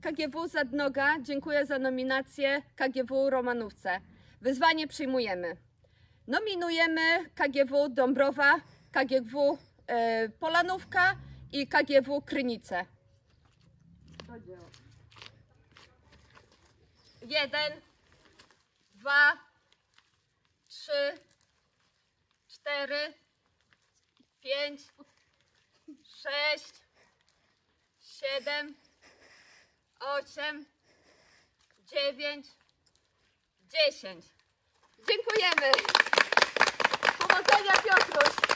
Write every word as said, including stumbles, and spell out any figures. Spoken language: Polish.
K G W Zadnoga dziękuję za nominację K G W Romanówce. Wyzwanie przyjmujemy. Nominujemy K G W Dąbrowa, K G W e, Polanówka i K G W Krynice. Jeden, dwa, trzy, cztery, pięć, sześć, siedem, osiem, dziewięć, dziesięć. Dziękujemy. Powodzenia, Piotruś.